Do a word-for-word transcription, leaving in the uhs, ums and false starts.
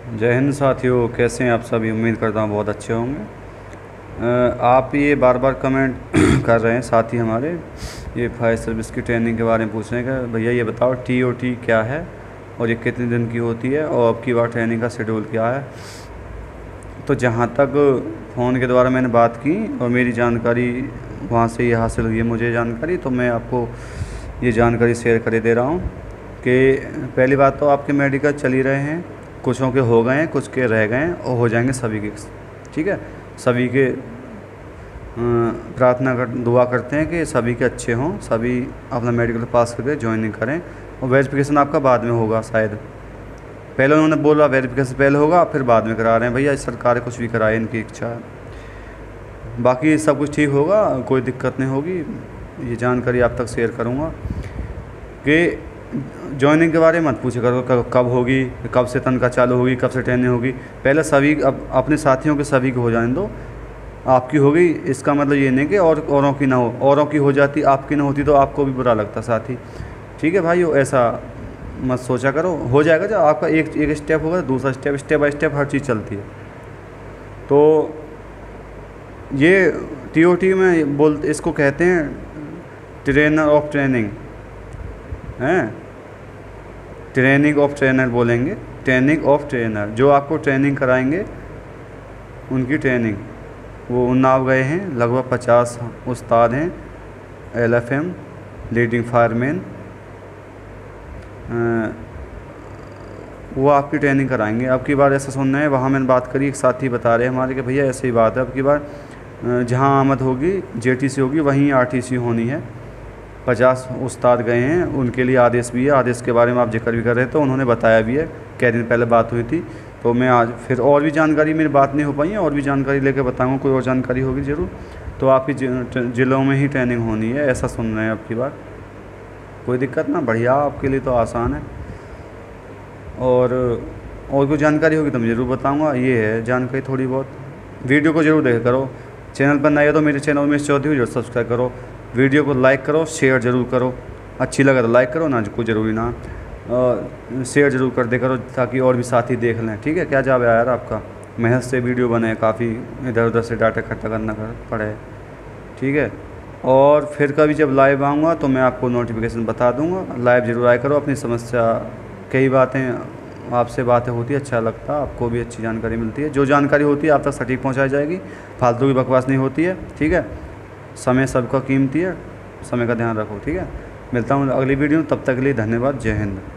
जय हिंद साथियों, कैसे हैं आप सभी। उम्मीद करता हूँ बहुत अच्छे होंगे। अ, आप ये बार बार कमेंट कर रहे हैं साथी हमारे, ये फायर सर्विस की ट्रेनिंग के बारे में पूछ रहे हैं कि भैया ये बताओ टी ओ टी क्या है और ये कितने दिन की होती है और अब की बार ट्रेनिंग का शेड्यूल क्या है। तो जहाँ तक फ़ोन के द्वारा मैंने बात की और मेरी जानकारी वहाँ से ये हासिल हुई है मुझे जानकारी, तो मैं आपको ये जानकारी शेयर कर दे रहा हूँ कि पहली बात तो आपके मेडिकल चल ही रहे हैं, कुछों के हो गए हैं, कुछ के रह गए हैं और हो जाएंगे सभी के। ठीक है, सभी के प्रार्थना कर दुआ करते हैं कि सभी के अच्छे हों, सभी अपना मेडिकल पास करके ज्वाइनिंग करें। और वेरिफिकेशन आपका बाद में होगा शायद, पहले उन्होंने बोला वेरिफिकेशन पहले होगा फिर बाद में करा रहे हैं। भैया सरकार कुछ भी कराए, इनकी इच्छा है, बाकी सब कुछ ठीक होगा, कोई दिक्कत नहीं होगी। ये जानकारी आप तक शेयर करूँगा कि जॉइनिंग के बारे में मत पूछे करो कब कब होगी, कब से तनख्वाह चालू होगी, कब से ट्रेनिंग होगी। पहले सभी अब अपने साथियों के सभी को हो जाने दो। आपकी हो गई इसका मतलब ये नहीं कि और औरों की ना हो, औरों की हो जाती आपकी ना होती तो आपको भी बुरा लगता साथी। ठीक है भाई, ऐसा मत सोचा करो, हो जाएगा। जब आपका एक एक स्टेप होगा तो दूसरा स्टेप, स्टेप बाय स्टेप हर चीज़ चलती है। तो ये टी ओ टी में बोलते इसको कहते हैं ट्रेनर ऑफ ट्रेनिंग हैं, ट्रेनिंग ऑफ ट्रेनर बोलेंगे, ट्रेनिंग ऑफ ट्रेनर। जो आपको ट्रेनिंग कराएंगे उनकी ट्रेनिंग, वो उन्नाव गए हैं, लगभग पचास उस्ताद हैं, L F M leading fireman, वो आपकी ट्रेनिंग कराएंगे। अब की बार ऐसा सुनना है, वहाँ मैंने बात करी, एक साथी बता रहे हैं हमारे कि भैया ऐसी ही बात है, अब की बार जहाँ आमद होगी जे टी सी होगी वहीं आर टी सी होनी है। पचास उस्ताद गए हैं, उनके लिए आदेश भी है, आदेश के बारे में आप जिक्र भी कर रहे थे तो उन्होंने बताया भी है, कई दिन पहले बात हुई थी। तो मैं आज फिर और भी जानकारी, मेरी बात नहीं हो पाई है, और भी जानकारी लेकर बताऊँगा, कोई और जानकारी होगी ज़रूर। तो आपकी ज़िलों में ही ट्रेनिंग होनी है, ऐसा सुन रहे हैं अब की बार। कोई दिक्कत ना, बढ़िया, आपके लिए तो आसान है। और और कोई जानकारी होगी तो मैं ज़रूर बताऊँगा। ये है जानकारी थोड़ी बहुत, वीडियो को ज़रूर देखा करो। चैनल पर नए हो तो मेरे चैनल में चौधरी जरूर सब्सक्राइब करो, वीडियो को लाइक करो, शेयर ज़रूर करो, अच्छी लगे तो लाइक करो, ना कोई ज़रूरी ना शेयर ज़रूर कर दे करो ताकि और भी साथी देख लें। ठीक है, क्या जावे यार, आपका मेहनत से वीडियो बने, काफ़ी इधर उधर से डाटा इकट्ठा करना कर पड़े। ठीक है, और फिर कभी जब लाइव आऊँगा तो मैं आपको नोटिफिकेशन बता दूँगा, लाइव ज़रूर आया करो। अपनी समस्या, कई बातें आपसे बातें होती है, अच्छा लगता है, आपको भी अच्छी जानकारी मिलती है। जो जानकारी होती है आप तक सटीक पहुँचाई जाएगी, फालतू की बकवास नहीं होती है। ठीक है, समय सबका कीमती है, समय का ध्यान रखो। ठीक है, मिलता हूँ अगली वीडियो में, तब तक के लिए धन्यवाद। जय हिंद।